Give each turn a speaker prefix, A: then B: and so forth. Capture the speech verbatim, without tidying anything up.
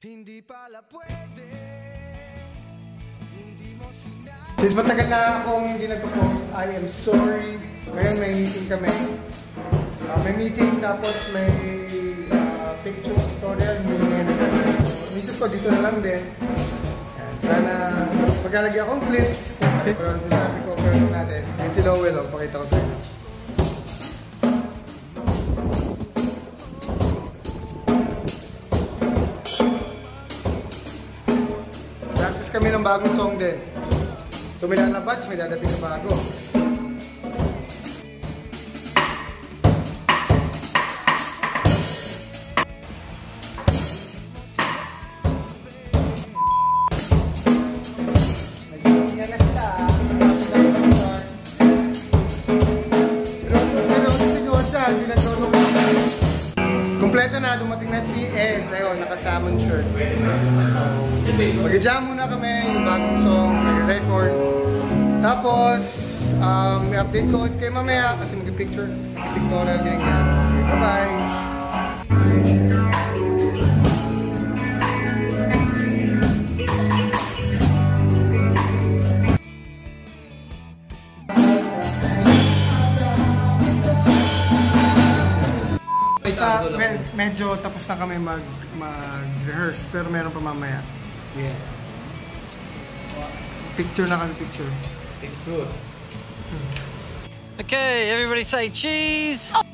A: Hindi pala pwede, hindi mo sinabi. Since matagal na akong hindi nagpo-post, I am sorry. Ngayon may meeting kami. Uh, may meeting tapos may uh, picture tutorial. Misis ko dito na lang din. Yan. Sana maglalagay akong clips. Pero sinabi ko, pero natin. Yan si Lowell, oh, pakita ko sa inyo. Kami ng bagong song din. So may lalabas, may dadating na bago. Naghihinga na sila. Pero sinusunod siya, hindi nagtulog. Kompleto na, dumating na si Ed. Ayun, naka-salmon shirt. So, mag-jam muna kami, yung bagong song, nag-record. Tapos, um, may update ko kayo mamaya kasi mag-picture, mag-pictorial, ganyan. Okay, bye-bye! Sa, med medyo tapos na kami mag mag-rehearse pero meron pa mamaya. Yeah. Picture na kami, picture.
B: Picture. Okay, everybody say cheese.